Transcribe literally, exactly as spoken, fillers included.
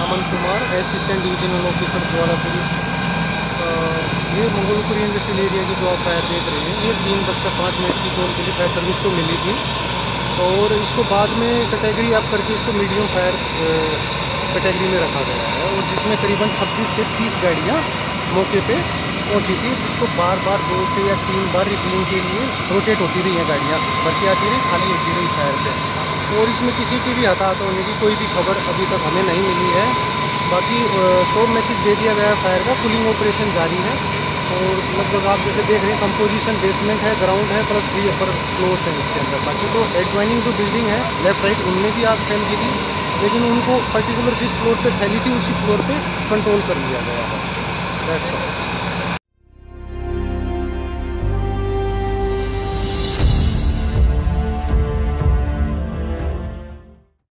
अमन Kumar, assistant divisional officer Jwalapuri. ये Mangolpuri industrial area की जो आप फायर देख रहे हैं, ये तीन बजकर पाँच मिनट की कॉल के लिए फायर सर्विस को मिली थी और इसको बाद में कैटेगरी अप करके इसको मीडियम फायर कैटेगरी में रखा गया है और जिसमें करीबन छब्बीस से तीस गाड़ियाँ मौके पे पहुंची थी, जिसको बार बार दो से या तीन बार रिफिलिंग के लिए रोटेट होती रही हैं गाड़ियाँ, भर्ती आती रही, खाली होती रही फायर पे। और इसमें किसी की भी हताहत होने की कोई भी खबर अभी तक हमें नहीं मिली है। बाकी स्टॉप मैसेज दे दिया गया है फायर का, पुलिंग ऑपरेशन जारी है और लगभग आप जैसे देख रहे हैं कंपोजिशन बेसमेंट है, ग्राउंड है, प्लस थ्री अपर फ्लोर्स हैं इसके अंदर। बाकी तो एडजॉइनिंग जो बिल्डिंग है लेफ्ट राइट उनमें भी आग फैल गई थी, लेकिन उनको पर्टिकुलर जिस फ्लोर पे फैली थी उसी फ्लोर पे कंट्रोल कर लिया गया है। That's all.